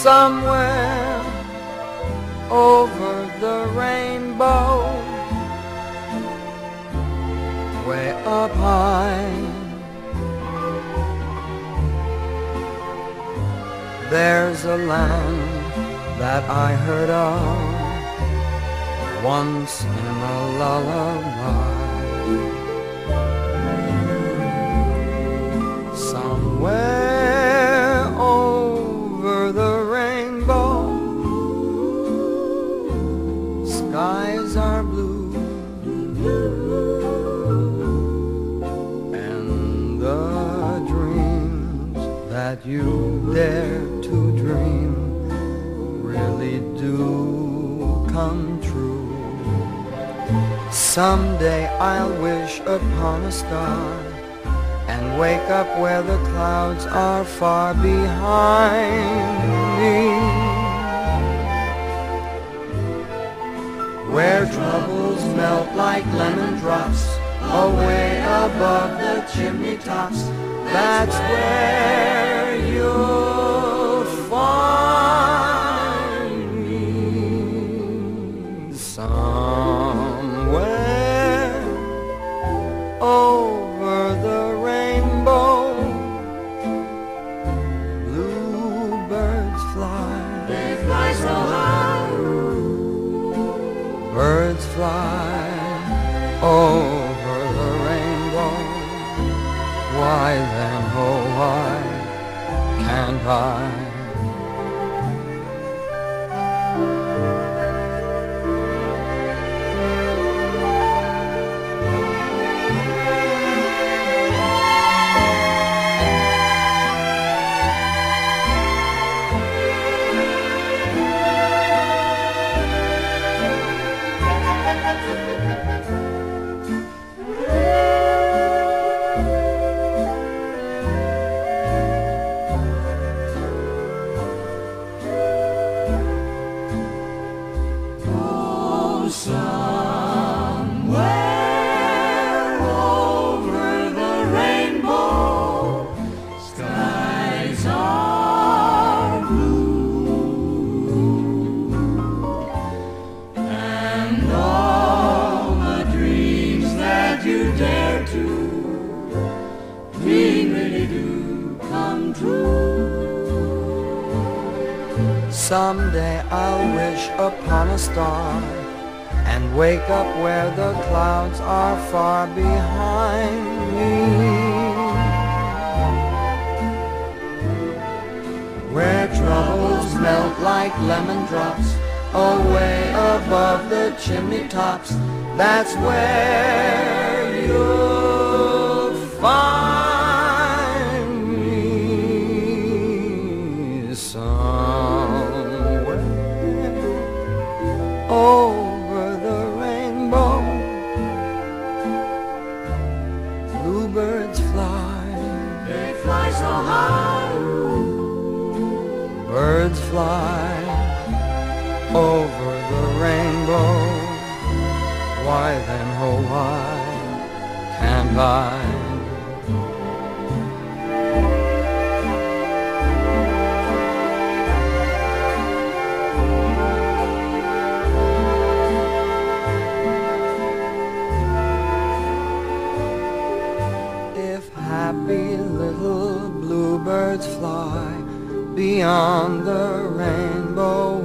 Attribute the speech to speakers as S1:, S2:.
S1: somewhere over the rainbow, way up high. There's a land that I heard of once in a lullaby. Somewhere over the rainbow, skies are blue, and the dreams that you dare to dream really do come true. Someday I'll wish upon a star and wake up where the clouds are far behind me, where troubles melt like lemon drops away above the chimney tops. That's where you'll find me. Somewhere over the rainbow, bluebirds fly.
S2: They fly so high.
S1: Birds fly over the rainbow. Why then, oh why can't I?
S2: Somewhere over the rainbow, skies are blue, and all the dreams that you dare to dream really do come true.
S1: Someday I'll wish upon a star and wake up where the clouds are far behind me, where troubles melt like lemon drops away above the chimney tops. That's where you'll find me. Somewhere over the rainbow, bluebirds fly.
S2: They fly so high.
S1: Birds fly over the rainbow. Why then, oh why can't I? Happy little bluebirds fly beyond the rainbow